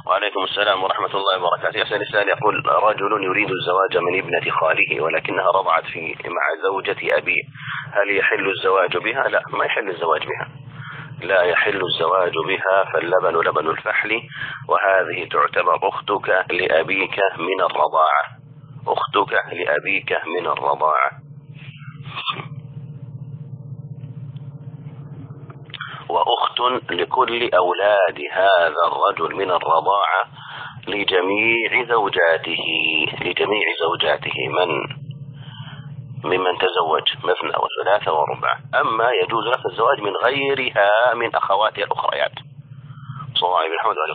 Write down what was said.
وعليكم السلام ورحمة الله وبركاته. يسأل السائل يقول: رجل يريد الزواج من ابنة خاله ولكنها رضعت مع زوجة أبيه، هل يحل الزواج بها؟ لا، ما يحل الزواج بها، لا يحل الزواج بها، فاللبن لبن الفحل، وهذه تعتبر أختك لأبيك من الرضاعة، أختك لأبيك من الرضاعة. وأخت لكل أولاد هذا الرجل من الرضاعة لجميع زوجاته ممن تزوج مثنى وثلاثة ورباع. أما يجوز لك الزواج من غيرها من أخواتها الأخريات. صلى الله عليه وسلم.